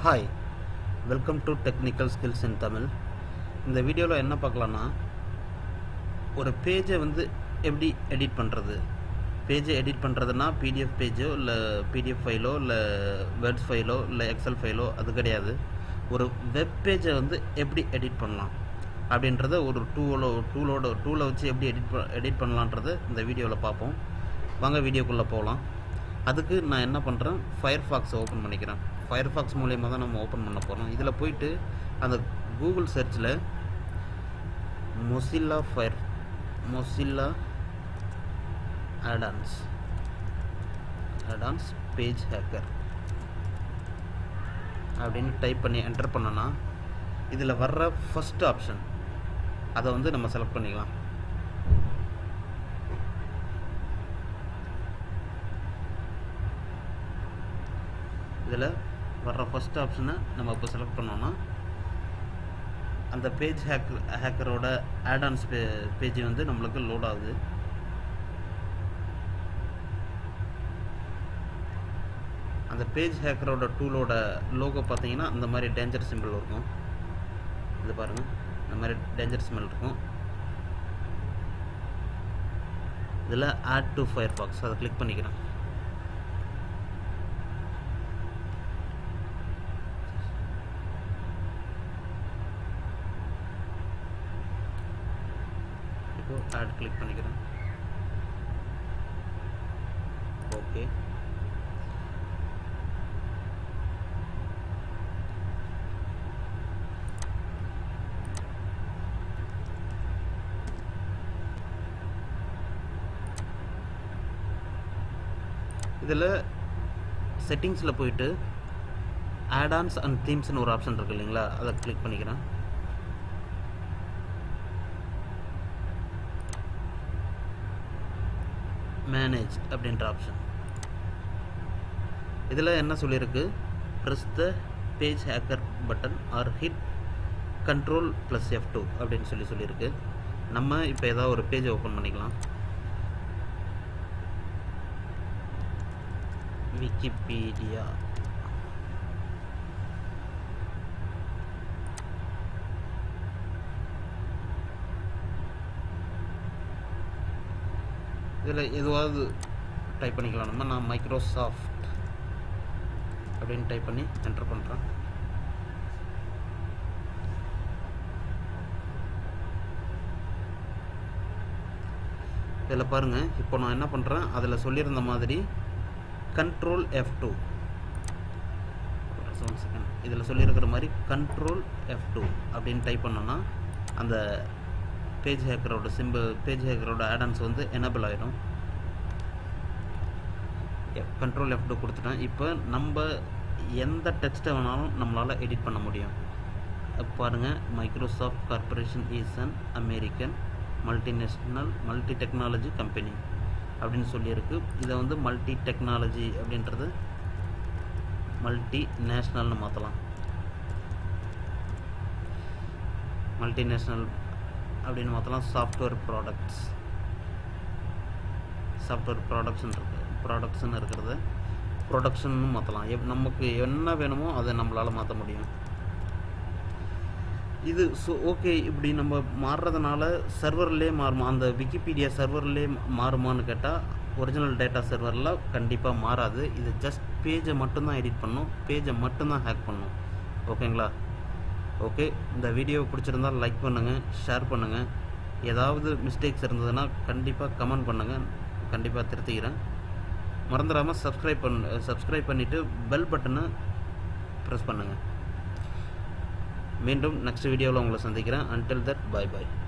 Hi, welcome to Technical Skills in Tamil. இந்த வீடியோவில் என்ன பார்க்கலான்னா, ஒரு பேஜை வந்து எப்படி எடிட் பண்ணுறது. பேஜை எடிட் பண்ணுறதுனா பிடிஎஃப் பேஜோ இல்லை பிடிஎஃப் ஃபைலோ இல்லை வேர்ட்ஸ் ஃபைலோ இல்லை எக்ஸல் ஃபைலோ அது கிடையாது. ஒரு வெப் பேஜை வந்து எப்படி எடிட் பண்ணலாம் அப்படின்றத ஒரு டூலை வச்சு எப்படி எடிட் பண்ணலான்றதை இந்த வீடியோவில் பார்ப்போம். வாங்க வீடியோக்குள்ளே போகலாம். அதுக்கு நான் என்ன பண்ணுறேன், ஃபயர்ஃபாக்ஸை ஓப்பன் பண்ணிக்கிறேன். ஃபயர்ஃபாக்ஸ் மூலியமாக தான் நம்ம ஓப்பன் பண்ண போகிறோம். இதில் போயிட்டு அந்த கூகுள் சர்ச்சில் mozilla add-ons பேஜ் ஹேக்கர் அப்படின்னு டைப் பண்ணி என்டர் பண்ணோன்னா இதில் வர்ற ஃபஸ்ட் ஆப்ஷன் அதை வந்து நம்ம செலக்ட் பண்ணிக்கலாம். இதில் வர்ற ஃபஸ்ட் ஆப்ஷனை நம்ம இப்போ செலக்ட் பண்ணோன்னா அந்த பேஜ் ஹேக்கரோட ஆட்-ஆன்ஸ் பேஜ் வந்து நம்மளுக்கு லோட் ஆகுது. அந்த பேஜ் ஹேக்கரோட டூலோட லோகோ பார்த்தீங்கன்னா இந்த மாதிரி டேஞ்சர் சிம்பிள் இருக்கும். இது பாருங்கள், இந்த மாதிரி டேஞ்சர் சிம்பிள் இருக்கும். இதில் ஆட் டு ஃபயர்ஃபாக்ஸ் அதை கிளிக் பண்ணிக்கிறேன். ஆட் கிளிக் பண்ணிக்கிறேன். ஓகே, இதில் செட்டிங்ஸில் போயிட்டு ஆட்-ஆன்ஸ் அண்ட் தீம்ஸ்னு ஒரு ஆப்ஷன் இருக்குது இல்லைங்களா, அதை கிளிக் பண்ணிக்கிறேன். மேனேஜ் அப்படின்ற ஆப்ஷன். இதில் என்ன சொல்லியிருக்கு, press the page hacker button or hit control + F2 அப்படின்னு சொல்லியிருக்கு. நம்ம இப்போ ஏதாவது ஒரு பேஜை ஓப்பன் பண்ணிக்கலாம். விக்கிபீடியா. இதில் எதுவாவது டைப் பண்ணிக்கலாம் நம்ம. நான் மைக்ரோசாஃப்ட் அப்படின்னு டைப் பண்ணி என்டர் பண்ணுறேன். இதில் பாருங்கள், இப்போ நான் என்ன பண்ணுறேன், அதில் சொல்லியிருந்த மாதிரி கண்ட்ரோல் F2, இதில் சொல்லியிருக்கிற மாதிரி கண்ட்ரோல் F2 அப்படின்னு டைப் பண்ணோன்னா அந்த பேஜ் ஹேக்கரோட பேஜ் ஹேக்கரோட ஆட்-ஆன்ஸ் வந்து எனேபிள் ஆகிடும். கண்ட்ரோல் F2 கொடுத்துட்டேன். இப்போ நம்ம எந்த டெக்ஸ்ட்டை வேணாலும் நம்மளால் எடிட் பண்ண முடியும். பாருங்கள், Microsoft corporation is an American multi technology company அப்படின்னு சொல்லியிருக்கு. இதை வந்து மல்டி டெக்னாலஜி அப்படின்றது மல்டி நேஷ்னல்னு மாற்றலாம். மல்டிநேஷ்னல் அப்படின்னு மாற்றலாம். சாஃப்ட்வேர் ப்ராடக்ட்ஸ்ன்னு இருக்கிறத ப்ரொடக்ஷன்னு மாற்றலாம். நமக்கு என்ன வேணுமோ அதை நம்மளால் மாற்ற முடியும். இது ஓகே. இப்படி நம்ம மாறுறதுனால சர்வர்லேயே மாறுமா, அந்த விக்கிபீடியா சர்வர்லேயே மாறுமான்னு கேட்டால் ஒரிஜினல் டேட்டா சர்வரில் கண்டிப்பாக மாறாது. இது ஜஸ்ட் பேஜை மட்டும்தான் எடிட் பண்ணும், பேஜை மட்டும்தான் ஹேக் பண்ணும். ஓகேங்களா? ஓகே, இந்த வீடியோ பிடிச்சிருந்தால் லைக் பண்ணுங்கள், ஷேர் பண்ணுங்கள். ஏதாவது மிஸ்டேக்ஸ் இருந்ததுன்னா கண்டிப்பாக கமெண்ட் பண்ணுங்கள், கண்டிப்பாக திருத்திக்கிறேன். மறந்துடாமல் சப்ஸ்கிரைப் பண்ணிவிட்டு பெல் பட்டனை ப்ரெஸ் பண்ணுங்கள். மீண்டும் நெக்ஸ்ட் வீடியோவில் உங்களை சந்திக்கிறேன். Until that, by.